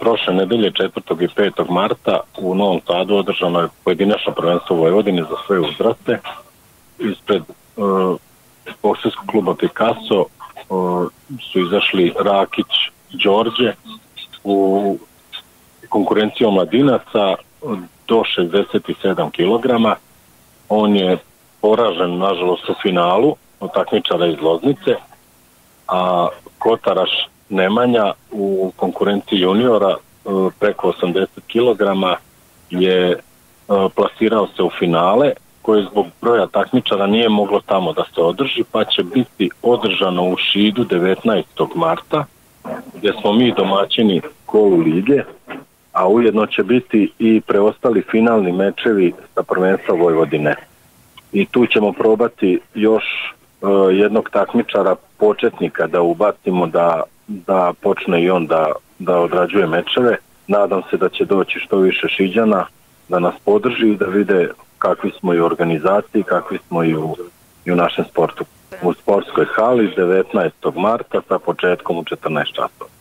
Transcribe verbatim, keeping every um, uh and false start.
prošle nedelje četvrtog i petog marta u Novom Sadu održano je pojedinačno prvenstvo u Vojvodini za sve uzraste. Ispred uh, bokserskog kluba Picasso uh, su izašli Rakić Đorđe u konkurenciji omladinaca do šezdeset sedam kilograma. On je poražen, nažalost, u finalu od takmičara iz Loznice, a Kotaraš Nemanja u konkurenciji juniora preko osamdeset kilograma je plasirao se u finale, koje zbog broja takmičara nije moglo tamo da se održi, pa će biti održano u Šidu devetnaestog marta, gdje smo mi domaćini kolu lige, a ujedno će biti i preostali finalni mečevi sa prvenstva Vojvodine. I tu ćemo probati još uh, jednog takmičara, početnika, da ubacimo da, da počne i on da, da odrađuje mečeve. Nadam se da će doći što više Šiđana da nas podrži i da vide kakvi smo i u organizaciji, kakvi smo i u, i u našem sportu. U sportskoj hali devetnaestog marta sa početkom u četrnaest časova.